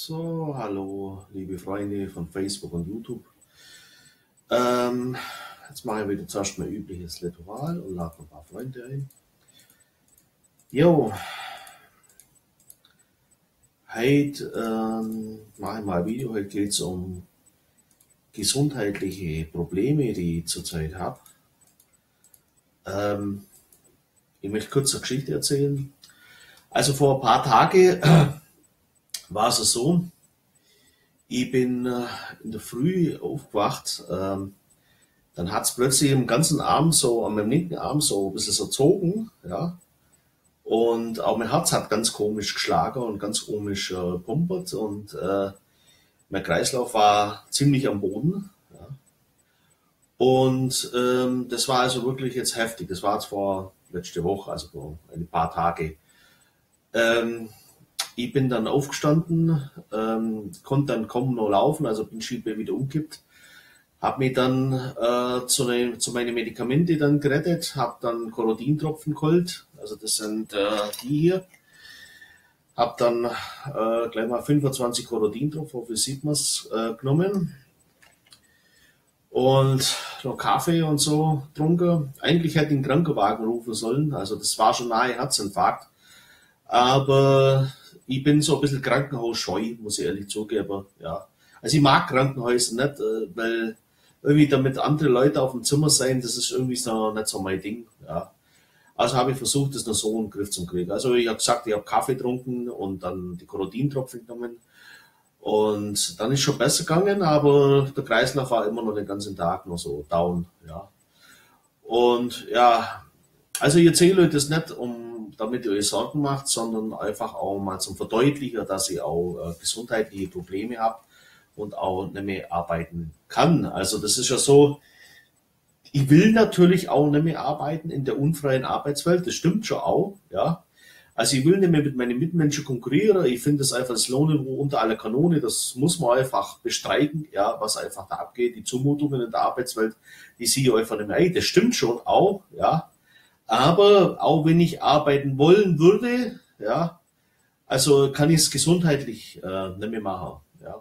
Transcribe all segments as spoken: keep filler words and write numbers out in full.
So, hallo, liebe Freunde von Facebook und YouTube. Ähm, jetzt mache ich wieder zuerst mein übliches Ritual und lade ein paar Freunde ein. Jo, heute ähm, mache ich mal ein Video. Heute geht es um gesundheitliche Probleme, die ich zurzeit habe. Ähm, ich möchte kurz eine Geschichte erzählen. Also vor ein paar Tagen äh, war es so, ich bin äh, in der Früh aufgewacht. Ähm, Dann hat es plötzlich im ganzen Arm so, an meinem linken Arm so ein bisschen so gezogen, ja. Und auch mein Herz hat ganz komisch geschlagen und ganz komisch äh, pumpert und äh, mein Kreislauf war ziemlich am Boden. Ja. Und ähm, das war also wirklich jetzt heftig. Das war jetzt vor letzte Woche, also vor ein paar Tage. Ähm, ich bin dann aufgestanden, ähm, konnte dann kaum noch laufen, also bin Schiebe wieder umgekippt. Habe mich dann äh, zu, ne, zu meinen Medikamente dann gerettet, habe dann Korodintropfen geholt, also das sind äh, die hier. Habe dann äh, gleich mal fünfundzwanzig Korodintropfen, wie sieht man es, äh, genommen. Und noch Kaffee und so getrunken. Eigentlich hätte ich einen Krankenwagen rufen sollen, also das war schon nahe Herzinfarkt. Aber ich bin so ein bisschen krankenhausscheu, muss ich ehrlich zugeben. Ja. Also ich mag Krankenhäuser nicht, äh, weil irgendwie damit andere Leute auf dem Zimmer sein, das ist irgendwie so nicht so mein Ding. Ja. Also habe ich versucht, das noch so in den Griff zu kriegen. Also ich habe gesagt, ich habe Kaffee getrunken und dann die Korodintropfen genommen. Und dann ist schon besser gegangen, aber der Kreislauf war immer noch den ganzen Tag noch so down. Ja. Und ja, also ich erzähle euch das nicht, um damit ihr euch Sorgen macht, sondern einfach auch mal zum Verdeutlichen, dass ich auch äh, gesundheitliche Probleme habe und auch nicht mehr arbeiten kann. Also das ist ja so, ich will natürlich auch nicht mehr arbeiten in der unfreien Arbeitswelt, das stimmt schon auch, ja. Also ich will nicht mehr mit meinen Mitmenschen konkurrieren, ich finde das einfach das Lohnniveau unter aller Kanone, das muss man einfach bestreiten, ja, was einfach da abgeht, die Zumutungen in der Arbeitswelt, die sehe ich einfach nicht mehr ein, das stimmt schon auch, ja. Aber auch wenn ich arbeiten wollen würde, ja, also kann ich es gesundheitlich äh, nicht mehr machen, ja.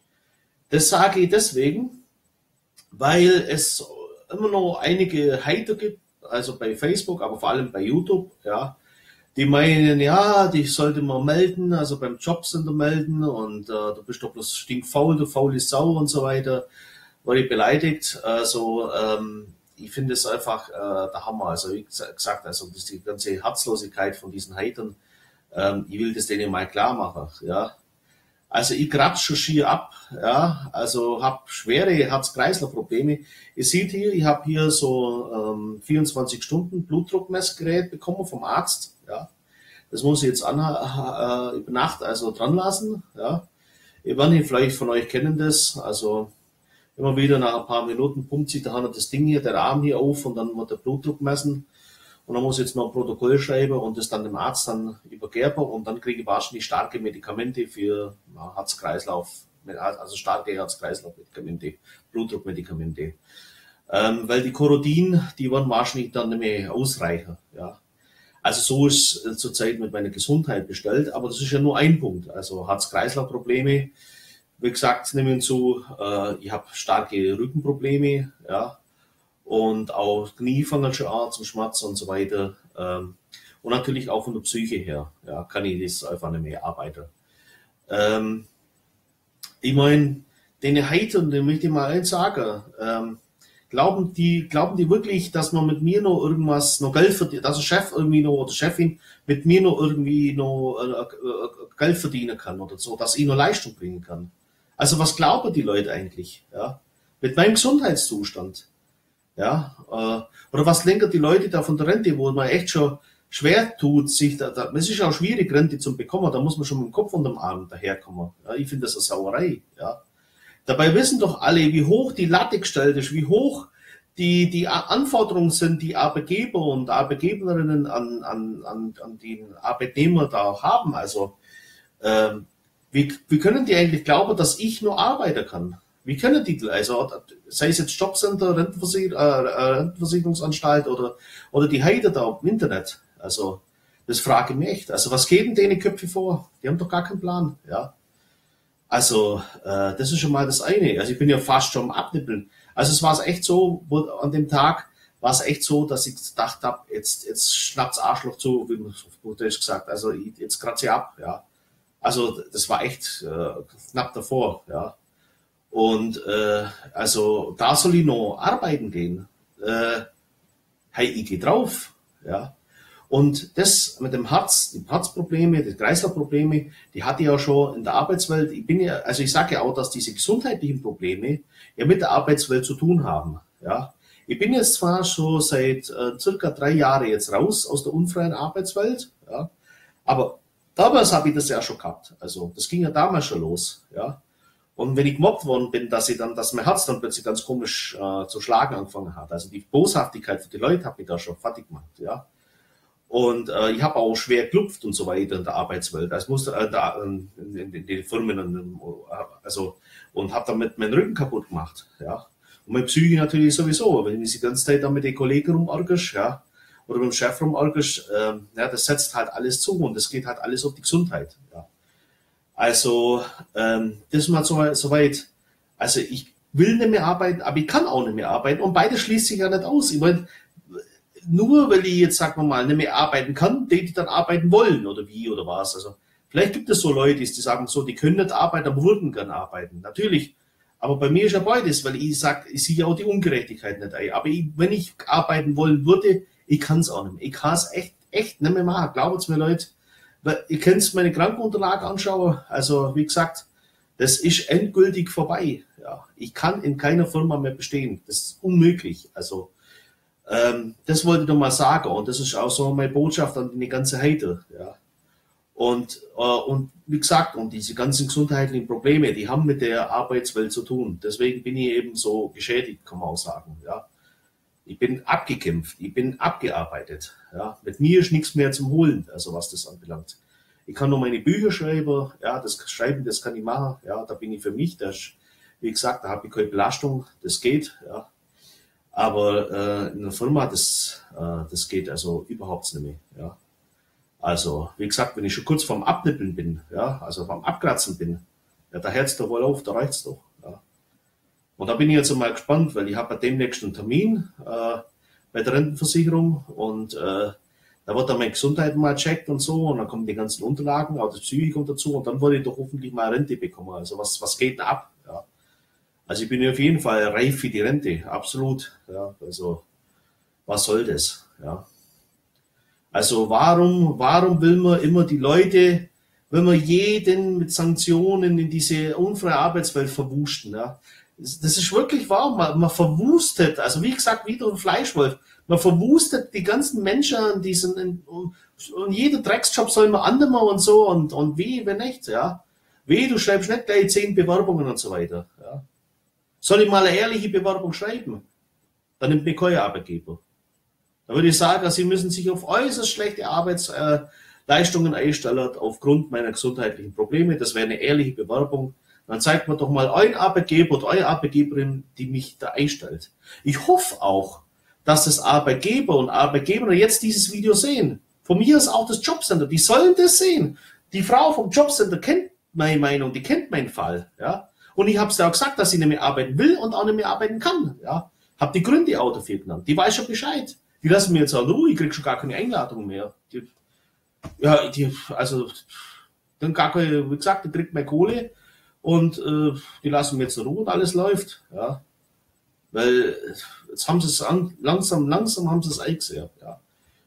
Das sage ich deswegen, weil es immer noch einige Hater gibt, also bei Facebook, aber vor allem bei YouTube, ja, die meinen, ja, dich sollte man melden, also beim Jobcenter melden und äh, du bist doch bloß stinkfaul, du faule Sau und so weiter, wurde ich beleidigt. Also ähm, ich finde es einfach äh, der Hammer. Also wie gesagt, also das ist die ganze Herzlosigkeit von diesen Hatern. Ähm, ich will das denen mal klar machen, ja. Also ich kratze schon schier ab, ja, also habe schwere Herz-Kreislauf-Probleme. Ihr seht hier, ich habe hier so ähm, vierundzwanzig Stunden Blutdruckmessgerät bekommen vom Arzt, ja. Das muss ich jetzt an, äh, über Nacht also dran lassen, ja. Ich weiß nicht, vielleicht von euch kennen das, also immer wieder nach ein paar Minuten pumpt sich da das Ding hier, der Arm hier auf und dann wird der Blutdruck messen. Und dann muss ich jetzt noch ein Protokoll schreiben und das dann dem Arzt dann übergeben und dann kriege ich wahrscheinlich starke Medikamente für ja, Herz-Kreislauf, also starke Herz-Kreislauf-Medikamente, Blutdruckmedikamente. Ähm, weil die Korodin, die werden wahrscheinlich dann nicht mehr ausreichen. Ja. Also so ist äh, zurzeit mit meiner Gesundheit bestellt, aber das ist ja nur ein Punkt. Also Herz-Kreislauf-Probleme, wie gesagt, nehmen zu, äh, ich habe starke Rückenprobleme, ja. Und auch Knie fangen schon an zum Schmerzen und so weiter. Und natürlich auch von der Psyche her, ja, kann ich das einfach nicht mehr arbeiten. Ähm, ich meine, den Hatern, den möchte ich mal eins sagen, ähm, glauben die, glauben die wirklich, dass man mit mir noch irgendwas, noch Geld verdient, dass der Chef irgendwie noch, oder Chefin mit mir noch irgendwie noch äh, äh, Geld verdienen kann oder so, dass ich noch Leistung bringen kann? Also was glauben die Leute eigentlich, ja, mit meinem Gesundheitszustand? Ja, äh, oder was denken die Leute da von der Rente, wo man echt schon schwer tut, sich da, da es ist auch schwierig, Rente zu bekommen, da muss man schon mit dem Kopf unter dem Arm daherkommen. Ja, ich finde das eine Sauerei. Ja. Dabei wissen doch alle, wie hoch die Latte gestellt ist, wie hoch die, die Anforderungen sind, die Arbeitgeber und Arbeitgeberinnen an, an, an, an den Arbeitnehmer da haben. Also, ähm, wie, wie können die eigentlich glauben, dass ich nur arbeiten kann? Wie können die, also sei es jetzt Jobcenter, Rentenversicher, äh, Rentenversicherungsanstalt oder, oder die Hater da im Internet, also das frage ich mich echt. Also was geben denen Köpfe vor? Die haben doch gar keinen Plan, ja. Also, äh, das ist schon mal das eine. Also ich bin ja fast schon am Abnippeln. Also es war echt so, wo, an dem Tag war es echt so, dass ich gedacht habe, jetzt, jetzt schnappt's Arschloch zu, wie man auf gut Deutsch gesagt. Also ich, jetzt kratze ich ab, ja. Also das war echt äh, knapp davor, ja. Und äh, also da soll ich noch arbeiten gehen. Äh, hey, ich gehe drauf, ja. Und das mit dem Herz, die Herzprobleme, die Kreislaufprobleme, die hatte ich ja schon in der Arbeitswelt. Ich bin ja, also ich sage ja auch, dass diese gesundheitlichen Probleme ja mit der Arbeitswelt zu tun haben. Ja, ich bin jetzt zwar schon seit äh, circa drei Jahren jetzt raus aus der unfreien Arbeitswelt, ja, aber damals habe ich das ja schon gehabt. Also das ging ja damals schon los, ja. Und wenn ich gemobbt worden bin, dass ich dann, dass mein Herz dann plötzlich ganz komisch äh, zu schlagen angefangen hat. Also die Boshaftigkeit für die Leute hat mich da schon fertig gemacht, ja. Und äh, ich habe auch schwer gelupft und so weiter in der Arbeitswelt. Also musste äh, da in, in, in den Firmen und, also und habe damit meinen Rücken kaputt gemacht, ja. Und meine Psyche natürlich sowieso, wenn ich die ganze Zeit dann mit den Kollegen rumärgerst, ja, oder mit dem Chef rumärgerst, äh, ja, das setzt halt alles zu und das geht halt alles auf die Gesundheit, ja. Also ähm, das ist mal so, so weit. Also ich will nicht mehr arbeiten, aber ich kann auch nicht mehr arbeiten und beides schließt sich ja nicht aus. Ich meine, nur weil ich jetzt, sagen wir mal, nicht mehr arbeiten kann, die, die dann arbeiten wollen oder wie oder was. Also vielleicht gibt es so Leute, die sagen so, die können nicht arbeiten, aber würden gern arbeiten. Natürlich. Aber bei mir ist ja beides, weil ich sage, ich sehe ja auch die Ungerechtigkeit nicht ein. Aber ich, wenn ich arbeiten wollen würde, ich kann es auch nicht mehr. Ich kann es echt, echt nicht mehr machen. Glaubt mir, Leute. Weil ihr könnt meine Krankenunterlagen anschauen. Also wie gesagt, das ist endgültig vorbei. Ja, ich kann in keiner Firma mehr bestehen. Das ist unmöglich. Also Ähm, das wollte ich doch mal sagen und das ist auch so meine Botschaft an die ganze Heide. Ja. Und, äh, und wie gesagt, und diese ganzen gesundheitlichen Probleme, die haben mit der Arbeitswelt zu tun. Deswegen bin ich eben so geschädigt, kann man auch sagen. Ja. Ich bin abgekämpft, ich bin abgearbeitet. Ja. Mit mir ist nichts mehr zum Holen, also was das anbelangt. Ich kann nur meine Bücher schreiben, ja, das Schreiben, das kann ich machen, ja, da bin ich für mich, das, wie gesagt, da habe ich keine Belastung, das geht, ja. Aber äh, in der Firma, das, äh, das geht also überhaupt nicht mehr. Ja. Also, wie gesagt, wenn ich schon kurz vorm Abnippeln bin, ja, also vorm Abkratzen bin, ja, da hört's doch wohl auf, da reicht's doch. Ja. Und da bin ich jetzt mal gespannt, weil ich habe ja demnächst einen Termin äh, bei der Rentenversicherung und äh, da wird dann meine Gesundheit mal checkt und so und dann kommen die ganzen Unterlagen, auch das Psyche kommt dazu und dann würde ich doch hoffentlich mal Rente bekommen. Also was, was geht denn ab? Ja. Also ich bin auf jeden Fall reif für die Rente, absolut. Ja, also was soll das? Ja. Also warum, warum will man immer die Leute, wenn man jeden mit Sanktionen in diese unfreie Arbeitswelt verwusten? Ja. Das, das ist wirklich wahr. Man, man verwustet, also wie gesagt, wie ein Fleischwolf, man verwustet die ganzen Menschen an diesen, und, und jeder Drecksjob soll man annehmen und so und, und wie, wenn nicht, ja. Wie, du schreibst nicht gleich zehn Bewerbungen und so weiter, ja. Soll ich mal eine ehrliche Bewerbung schreiben? Dann nimmt mir kein Arbeitgeber. Da würde ich sagen, Sie müssen sich auf äußerst schlechte Arbeitsleistungen einstellen aufgrund meiner gesundheitlichen Probleme. Das wäre eine ehrliche Bewerbung. Dann zeigt mir doch mal euren Arbeitgeber oder eure Arbeitgeberin, die mich da einstellt. Ich hoffe auch, dass das Arbeitgeber und Arbeitgeber jetzt dieses Video sehen. Von mir ist auch das Jobcenter. Die sollen das sehen. Die Frau vom Jobcenter kennt meine Meinung, die kennt meinen Fall. Ja. Und ich habe es ja auch gesagt, dass sie nicht mehr arbeiten will und auch nicht mehr arbeiten kann. Ja. Habe die Gründe auch dafür genannt. Die weiß schon Bescheid. Die lassen mir jetzt auch in Ruhe. Ich kriege schon gar keine Einladung mehr. Die, ja, die, also, dann gar keine, wie gesagt, die kriegt mehr Kohle und äh, die lassen mir jetzt in Ruhe und alles läuft. Ja. Weil jetzt haben sie es an, langsam, langsam haben sie es eingesehen. Ja.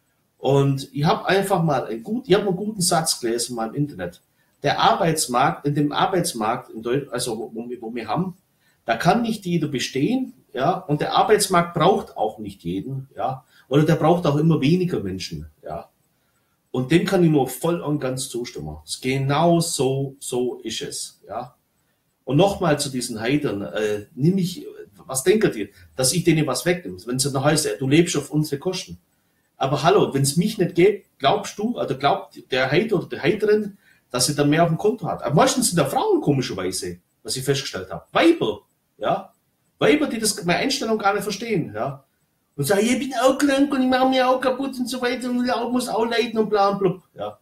Und ich habe einfach mal einen gut, ich habe einen guten Satz gelesen mal im Internet. Der Arbeitsmarkt, in dem Arbeitsmarkt, in Deutsch, also wo wir, wo wir haben, da kann nicht jeder bestehen, ja, und der Arbeitsmarkt braucht auch nicht jeden, ja, oder der braucht auch immer weniger Menschen, ja. Und dem kann ich nur voll und ganz zustimmen. Genau so, so ist es, ja. Und nochmal zu diesen Heidern, äh, nimm ich, was denkt ihr, dass ich denen was wegnehme? Wenn es noch heißt, du lebst auf unsere Kosten. Aber hallo, wenn es mich nicht gibt, glaubst du, oder glaubt der Heider oder der Heiderin, dass sie dann mehr auf dem Konto hat? Aber meistens sind da Frauen komischerweise, was ich festgestellt habe. Weiber, ja. Weiber, die das meine Einstellung gar nicht verstehen, ja. Und sagen, ich bin auch krank und ich mache mir auch kaputt und so weiter und ich muss auch leiden und bla und blub, ja.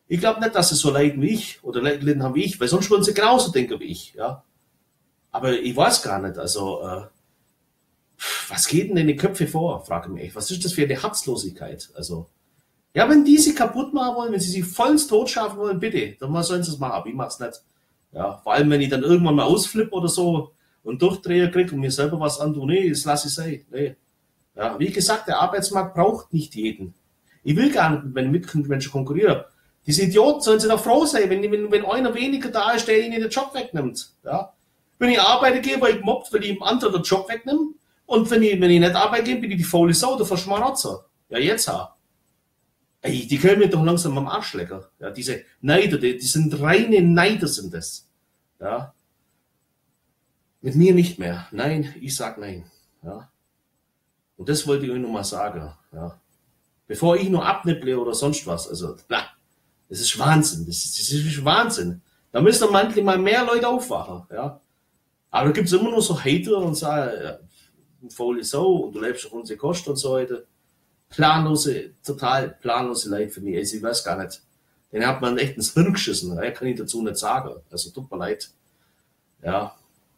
Ich glaube nicht, dass sie so leiden wie ich oder leiden haben wie ich, weil sonst würden sie genauso denken wie ich. Ja? Aber ich weiß gar nicht, also äh, was geht denn in die Köpfe vor, frage ich mich. Was ist das für eine Herzlosigkeit? Also, ja, wenn die sich kaputt machen wollen, wenn sie sich vollends tot schaffen wollen, bitte, dann sollen sie es machen, aber ich mach's nicht. Ja, vor allem, wenn ich dann irgendwann mal ausflippe oder so und Durchdreher kriege und mir selber was antue, nee, das lasse ich sein. Nee. Ja, wie gesagt, der Arbeitsmarkt braucht nicht jeden. Ich will gar nicht mit meinen Mitmenschen konkurrieren. Diese Idioten sollen sie doch froh sein, wenn, wenn, wenn einer weniger da ist, der ihnen den Job wegnimmt. Ja? Wenn ich arbeite gehe, weil ich mobbt, weil ich dem anderen den Job wegnehme. Und wenn ich, wenn ich nicht arbeite gehe, bin ich die faule Sau, der Verschmarotzer. Ja, jetzt auch. Ey, die können mir doch langsam am Arsch lecken. Ja, diese Neider, die, die sind reine Neider, sind das. Ja. Mit mir nicht mehr. Nein, ich sag nein. Ja. Und das wollte ich euch nur mal sagen. Ja. Bevor ich nur abnipple oder sonst was. Also, na, das ist Wahnsinn. Das ist, das ist Wahnsinn. Da müssen manchmal mal mehr Leute aufwachen. Ja. Aber da gibt es immer nur so Hater und sagen, ja, faule Sau und du lebst auf unsere Kosten und so weiter. Planlose, total planlose Leute für mich. Also ich weiß gar nicht. Den hat man echt ins Hirn geschissen. Da kann ich dazu nicht sagen. Also tut mir leid. Ja.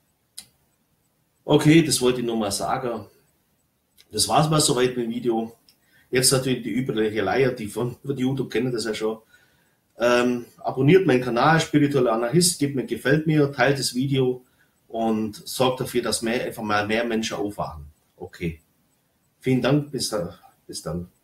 Okay, das wollte ich nur mal sagen. Das war's mal soweit mit dem Video. Jetzt natürlich die übliche Leier, die von YouTube kennen das ja schon. Ähm, abonniert meinen Kanal, Spiritueller Anarchist, gebt mir gefällt mir, teilt das Video und sorgt dafür, dass mehr, einfach mal mehr Menschen aufwachen. Okay. Vielen Dank, bis dann. Bis dann.